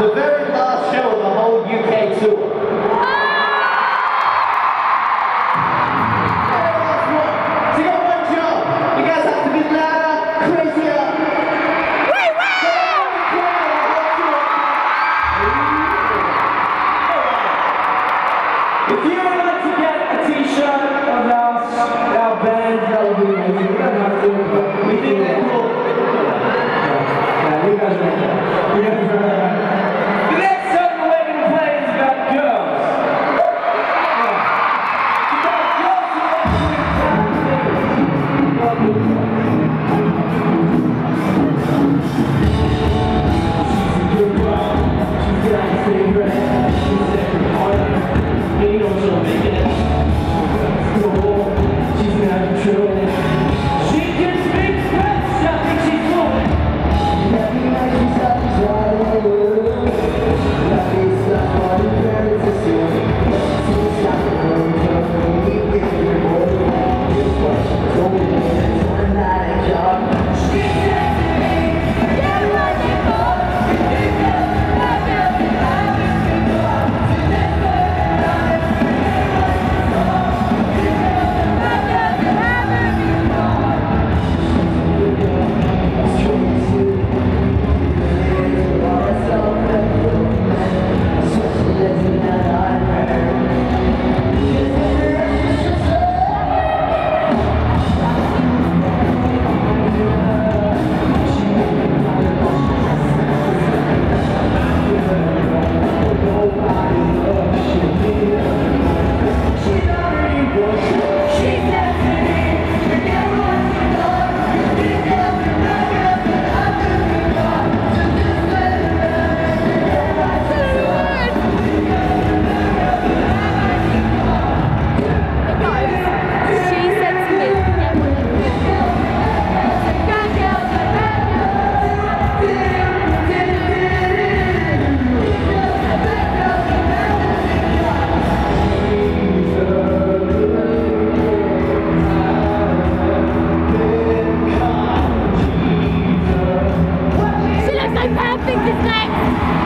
the very last show of the whole UK tour. So you got one job. You guys have to be louder, crazier. If you would like to get a t-shirt of our band, that would be amazing. We don't have to, but we think they're cool. Yeah, you guys are okay. The next song we're going to play is about girls. It's about girls who want to do bad things. She's a good girl. She's got a favorite. She's every corner. You know she'll make it. Cool. She's not control. She can speak French. I think she's fluent. Every night she's up to try to lose. Love is not what it very to see. She's not the girl who does me with your boy. This was going in for a night job. She said to me, get what you want. You think that I can be having to go out to this way. Perfect is next.